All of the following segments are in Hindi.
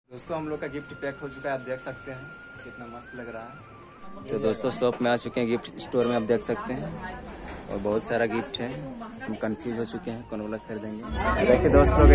दोस्तों हम लोग का गिफ्ट पैक हो चुका है, आप देख सकते हैं कितना मस्त लग रहा है। तो दोस्तों शॉप में आ चुके हैं, गिफ्ट स्टोर में आप देख सकते हैं और बहुत सारा गिफ्ट है। हम कंफ्यूज हो चुके हैं कौन वाला खरीदेंगे। देखिए दोस्तों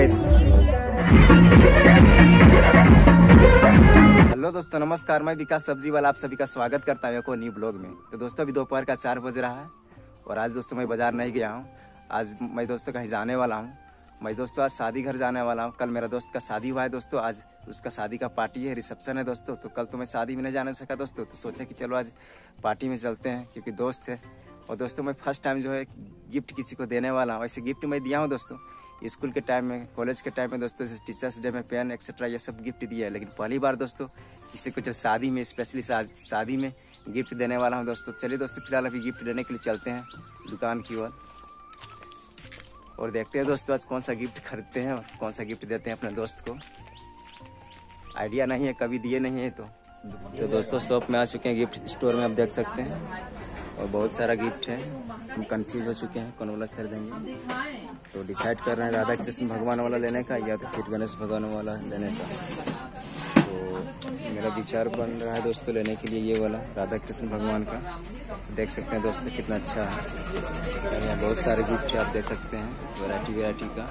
हेलो दोस्तों, नमस्कार। मैं विकास सब्जी वाला आप सभी का स्वागत करता हूँ एक और न्यू ब्लॉग में। तो दोस्तों अभी दोपहर का 4 बज रहा है और आज दोस्तों मैं बाजार नहीं गया हूँ। आज मैं दोस्तों कहीं जाने वाला हूँ। मैं दोस्तों आज शादी घर जाने वाला हूँ। कल मेरा दोस्त का शादी हुआ है दोस्तों, आज उसका शादी का पार्टी है, रिसेप्शन है दोस्तों। तो कल तो मैं शादी में नहीं जाने सका दोस्तों, तो सोचा कि चलो आज पार्टी में चलते हैं क्योंकि दोस्त है। और दोस्तों मैं फर्स्ट टाइम जो है गिफ्ट किसी को देने वाला हूँ। ऐसे गिफ्ट मैं दिया हूँ दोस्तों स्कूल के टाइम में, कॉलेज के टाइम में दोस्तों, टीचर्स डे में पेन एक्सेट्रा ये सब गिफ्ट दिया है। लेकिन पहली बार दोस्तों किसी को जो शादी में, स्पेशली शादी में गिफ्ट देने वाला हूँ दोस्तों। चलिए दोस्तों फिलहाल अभी गिफ्ट देने के लिए चलते हैं दुकान की ओर और देखते हैं दोस्तों आज कौन सा गिफ्ट खरीदते हैं और कौन सा गिफ्ट देते हैं अपने दोस्त को। आइडिया नहीं है, कभी दिए नहीं है। तो दोस्तों शॉप में आ चुके हैं, गिफ्ट स्टोर में आप देख सकते हैं और बहुत सारा गिफ्ट है। हम कंफ्यूज हो चुके हैं कौन वाला खरीदेंगे, तो डिसाइड कर रहे हैं राधा कृष्ण भगवान वाला लेने का या तो फिर गणेश भगवान वाला लेने का। तो मेरा विचार बन रहा है दोस्तों लेने के लिए ये वाला राधा कृष्ण भगवान का। देख सकते हैं दोस्तों कितना अच्छा है। यहाँ बहुत सारे गिफ्ट आप देख सकते हैं वैरायटी का।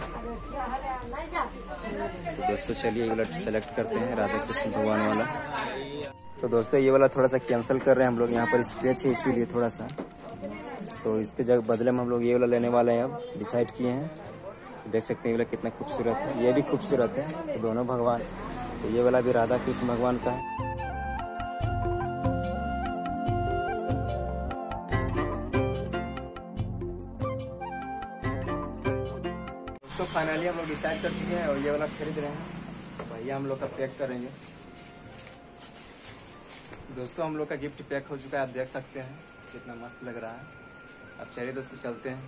तो दोस्तों चलिए ये वाला सेलेक्ट करते हैं राधा कृष्ण भगवान वाला। तो दोस्तों ये वाला थोड़ा सा कैंसिल कर रहे हैं हम लोग, यहाँ पर स्क्रैच है इसीलिए थोड़ा सा। तो इसके जगह बदले में हम लोग ये वाला लेने वाले हैं, अब डिसाइड किए हैं। तो देख सकते हैं ये वाला कितना खूबसूरत है, ये भी खूबसूरत है। तो दोनों भगवान, तो ये वाला भी राधा कृष्ण भगवान का है। दोस्तों फाइनली हम लोग डिसाइड कर चुके हैं और ये वाला खरीद रहे हैं। तो भैया हम लोग का पैक करेंगे। दोस्तों हम लोग का गिफ्ट पैक हो चुका है, आप देख सकते हैं कितना मस्त लग रहा है। अब चलिए दोस्तों चलते हैं,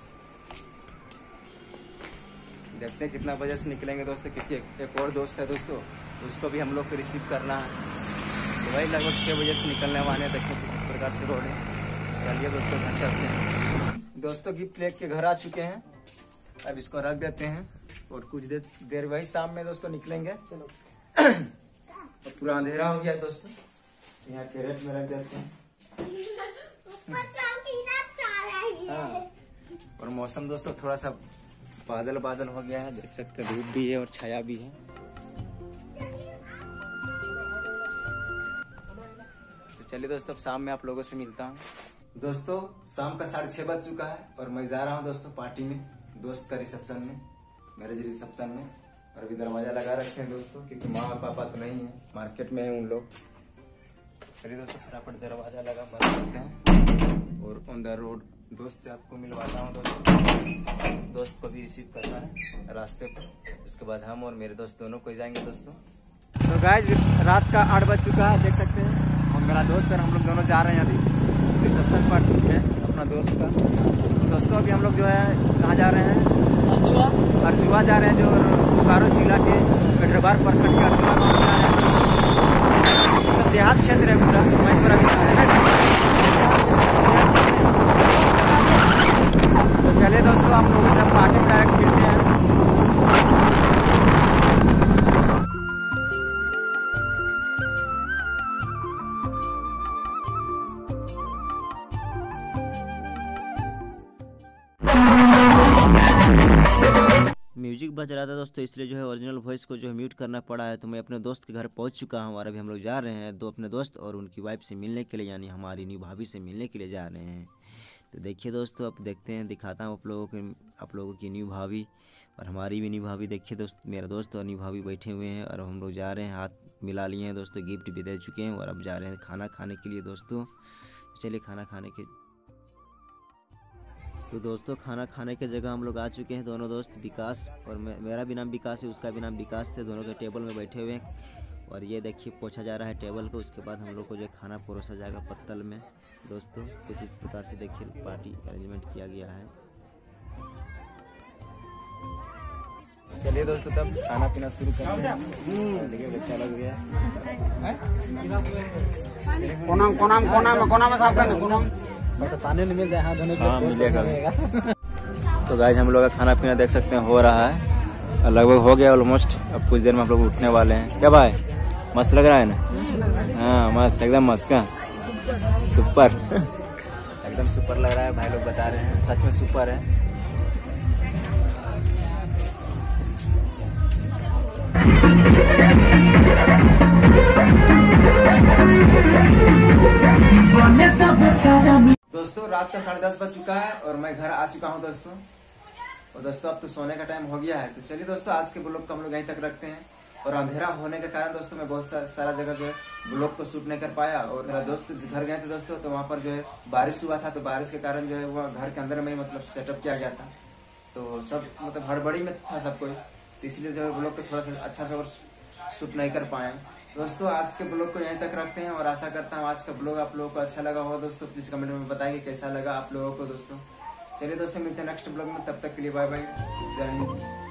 देखते हैं कितना बजे से निकलेंगे दोस्तों, क्योंकि एक और दोस्त है दोस्तों, उसको भी हम लोग को रिसीव करना है। तो वही लगभग 6 बजे से निकलने वाले हैं। देखते हैं किस प्रकार से रोड है। चलिए दोस्तों घर चलते हैं। दोस्तों गिफ्ट लेके घर आ चुके हैं, अब इसको रख देते हैं और कुछ देर वही शाम में दोस्तों निकलेंगे। चलो और पूरा अंधेरा हो गया दोस्तों, यहाँ कैरेट में रख देते हैं। हाँ। और मौसम दोस्तों थोड़ा सा बादल हो गया है, देख सकते हैं धूप भी है और छाया भी है। तो चलिए दोस्तों अब शाम में आप लोगों से मिलता हूँ। दोस्तों शाम का 6:30 बज चुका है और मैं जा रहा हूँ दोस्तों पार्टी में, दोस्त का रिसेप्शन में, मैरिज रिसेप्शन में। और अभी दरवाजा लगा रखे हैं दोस्तों क्योंकि माँ और पापा तो नहीं है, मार्केट में है उन लोग। चलिए दोस्तों फटाफट दरवाजा लगा बंद करते हैं और ऑन द रोड दोस्त से आपको मिलवाता हूँ दोस्तों। दोस्त को भी रिसीव करना है रास्ते पर, उसके बाद हम और मेरे दोस्त दोनों को जाएंगे दोस्तों। तो गाइस रात का 8 बज चुका है, देख सकते हैं। और मेरा दोस्त और हम लोग दोनों जा रहे हैं अभी रिसेप्शन पार्टी है अपना दोस्त का। तो दोस्तों अभी हम लोग जो है कहाँ जा रहे हैं, अर्जुआ जा रहे हैं, जो बोकारो जिला के गढ़वार प्रखंड के अर्जुआ गाँव जा रहे हैं। तो देहात क्षेत्र है पूरा, तो चलिए दोस्तों आप लोगों से पार्टी में डायरेक्ट मिलते हैं। म्यूजिक बज रहा था दोस्तों, इसलिए जो है ओरिजिनल वॉइस को जो है म्यूट करना पड़ा है। तो मैं अपने दोस्त के घर पहुंच चुका हूं और अभी हम लोग जा रहे हैं अपने दोस्त और उनकी वाइफ से मिलने के लिए, यानी हमारी न्यू भाभी से मिलने के लिए जा रहे हैं। तो देखिए दोस्तों अब देखते हैं, दिखाता हूं आप लोगों की न्यू भाभी और हमारी भी न्यू भाभी। देखिए दोस्त मेरा दोस्त और न्यू भाभी बैठे हुए हैं और हम लोग जा रहे हैं, हाथ मिला लिए हैं दोस्तों, गिफ्ट भी दे चुके हैं और अब जा रहे हैं खाना खाने के लिए दोस्तों। चलिए खाना खाने के, तो दोस्तों खाना खाने के जगह हम लोग आ चुके हैं दोनों दोस्त, विकास और मेरा भी नाम विकास है, उसका भी नाम विकास है। दोनों के टेबल में बैठे हुए हैं और ये देखिए पोछा जा रहा है टेबल को। उसके बाद हम लोग को जो खाना परोसा जाएगा पत्तल में दोस्तों। कुछ इस प्रकार से देखिए पार्टी अरेंजमेंट किया गया है। चलिए दोस्तों तब खाना पीना शुरू करते हैं। देखिए अच्छा लग गया कोना में साफ करना, बस पानी नहीं मिल जाए। हाँ मिलेगा। तो गाइस हम लोग का खाना पीना देख सकते हैं हो रहा है लगभग हो गया ऑलमोस्ट। अब कुछ देर में हम लोग उठने वाले हैं। क्या भाई, मस्त लग रहा है ना? हाँ मस्त, एकदम मस्त का सुपर एकदम सुपर लग रहा है। भाई लोग बता रहे हैं सच में सुपर है। दोस्तों रात का 10:30 बज चुका है और मैं घर आ चुका हूँ दोस्तों। और दोस्तों अब तो सोने का टाइम हो गया है, तो चलिए दोस्तों आज के ब्लॉग को हम लोग यहीं तक रखते हैं। और अंधेरा होने के कारण दोस्तों मैं बहुत सारा जगह जो है ब्लॉग को शूट नहीं कर पाया। और मेरा दोस्त घर गए थे दोस्तों, तो वहाँ पर जो है बारिश हुआ था, तो बारिश के कारण जो है वो घर के अंदर में ही मतलब सेटअप किया गया था। तो सब मतलब हड़बड़ी में था सब कोई, तो इसलिए जो है ब्लॉग को थोड़ा सा अच्छा से और शूट नहीं कर पाए। दोस्तों आज के ब्लॉग को यहीं तक रखते हैं और आशा करता हूँ आज का ब्लॉग आप लोगों को अच्छा लगा होगा। दोस्तों प्लीज कमेंट में बताइए कैसा लगा आप लोगों को। दोस्तों चलिए दोस्तों मिलते हैं नेक्स्ट ब्लॉग में, तब तक के लिए बाय बाय, जय हिंद।